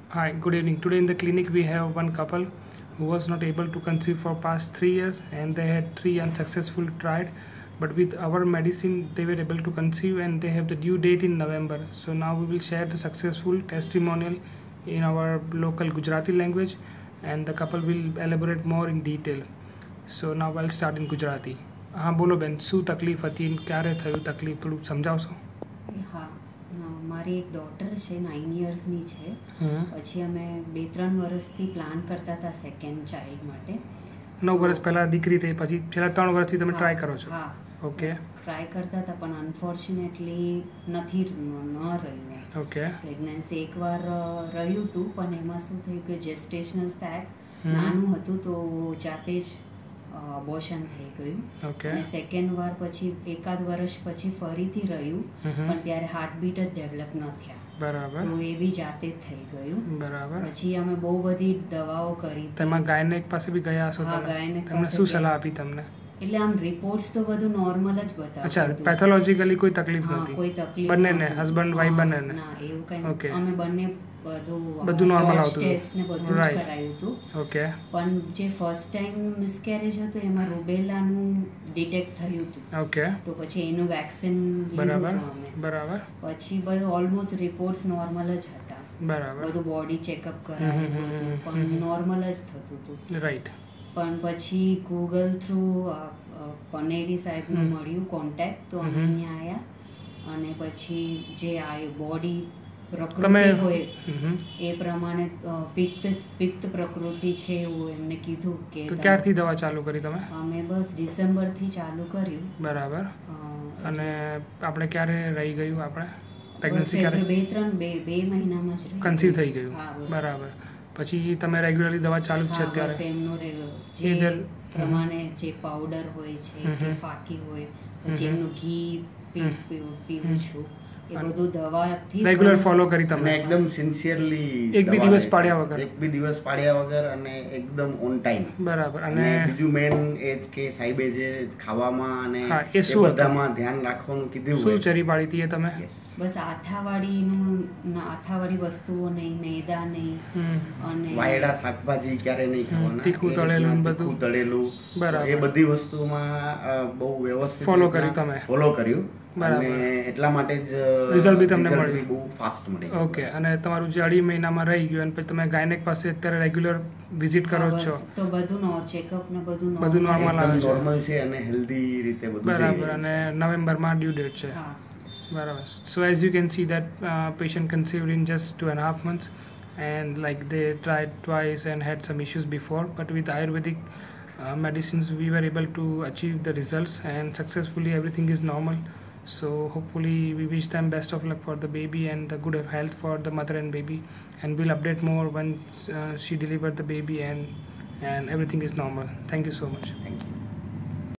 Hi, good evening. Today in the clinic we have one couple who was not able to conceive for past 3 years, and they had 3 unsuccessful tried, but with our medicine they were able to conceive, and they have the due date in November. So now we will share the successful testimonial in our local Gujarati language, and the couple will elaborate more in detail. So now I'll start in Gujarati. हाँ बोलो બેન, શું તકલીફ હતી, ક્યારે થયું તકલીફ, થોડું સમજાવશો? હા, મારી એક ડોટર છે 9 યર્સની છે. પછી અમે 2-3 વર્ષથી પ્લાન કરતા હતા સેકન્ડ ચાઇલ્ડ માટે. 9 વર્ષ પહેલા દીકરી થઈ, પછી છેલ્લા 3 વર્ષથી તમે ટ્રાય કરો છો? હા, ઓકે. ટ્રાય કરતા હતા પણ અનફોર્ચ્યુનેટલી ન રહ્યું. ઓકે. પ્રેગ્નન્સી એકવાર રહ્યું હતું, પણ એમાં શું થયું કે જેસ્ટેશનલ સેક નાનું હતું તો જાતે જ અબોર્શન થઈ ગયું. અને સેકન્ડ વાર પછી એકાદ વર્ષ પછી ફરીથી રહ્યું, પણ ત્યારે હાર્ટબીટ જ ડેવલપ ન થયા. બરાબર. તો એ બી જાતે જ થઈ ગયું. બરાબર. પછી અમે બહુ બધી દવાઓ કરી. તેમાં ગાયનેક પાસે બી ગયા હશો? હા, ગાયનેક પાસે. તમને શું સલાહ આપી તમને? એટલે આમ રિપોર્ટ્સ તો બધું નોર્મલ જ બતાવતું. અચ્છા, પેથોલોજીકલી કોઈ તકલીફ નથી? કોઈ તકલીફ બંનેને, હસબન્ડ વાઈફ બંનેને? ના, એવું કંઈ. અમે બંને બધું નોર્મલ આવતું, ટેસ્ટ ને બધું જ કરાયું હતું. ઓકે. પણ જે ફર્સ્ટ ટાઈમ મિસકેરેજ હતું એમાં રૂબેલાનું ડિટેક્ટ થયું હતું. ઓકે. તો પછી એનું વેક્સિન લીધું હતું અમે. બરાબર. પછી બધું ઓલમોસ્ટ રિપોર્ટ્સ નોર્મલ જ હતા. બરાબર. બધું બોડી ચેકઅપ કરાવ્યું બધું, પણ નોર્મલ જ થતું હતું. રાઈટ. પણ પછી ગૂગલ થ્રુ પનેરી સાહેબનું મળ્યું કોન્ટેક્ટ, તો અમે અહીંયા આવ્યા. અને પછી જે આ બોડી પ્રકૃતિ હોય એ પ્રમાણે પિત્ત પ્રકૃતિ છે એવું એમને કીધું કે. ક્યારથી દવા ચાલુ કરી તમે? અમે બસ ડિસેમ્બરથી ચાલુ કર્યું. બરાબર. અને આપણે ક્યારે રહી ગયું? આપણે પ્રેગ્નન્સી ક્યારે? 2 મહિનામાં જ કન્સીવ થઈ ગયું. બરાબર. પછી તમે રેગ્યુલરલી દવા ચાલુ જ છે અત્યારે? એમનું જે પ્રમાણે જે પાવડર હોય છે કે ફાકી હોય, પછી એમનું ઘી પીવું છું. એ બધું દવાથી રેગ્યુલર ફોલો કરી તમે? એકદમ સિન્સિયરલી, એક બી દિવસ પાડ્યા વગર? એક બી દિવસ પાડ્યા વગર અને એકદમ ઓન ટાઈમ. બરાબર. અને બીજું મેન એ જ કે સાહેબે જે ખાવામાં અને એ બધામાં ધ્યાન રાખવાનું કીધું. શું ચરી પાડી હતી એ તમે? બસ આથાવાળી વસ્તુઓ નહીં, મેદા નહીં, અને વાયડા શાકભાજી ક્યારે નહીં ખાવાના, તીખું તળેલું બધું તળેલું. બરાબર. એ બધી વસ્તુમાં બહુ વ્યવસ્થિત ફોલો કર્યું તમે? ફોલો કર્યું. અને એટલા માટે જ રિઝલ્ટ બી તમને મળ્યું? બહુ ફાસ્ટ મળી. ઓકે. અને તમારું જે 2.5 મહિનામાં રહી ગયું, અને પછી તમે ગાયનેક પાસે અત્યારે રેગ્યુલર વિઝિટ કરો છો? તો બધું ચેકઅપ ને બધું નોર્મલ આવે છે? નોર્મલ છે અને હેલ્ધી રીતે બધું. બરાબર. અને નવેમ્બરમાં ડ્યુ ડેટ છે? બરાબર. So as you can see that patient conceived in just 2.5 months, and like they tried twice and had some issues before, but with Ayurvedic medicines we were able to achieve the results, and successfully everything is normal. So hopefully we wish them best of luck for the baby and the good health for the mother and baby, and we'll update more once she delivered the baby and everything is normal. Thank you so much. Thank you.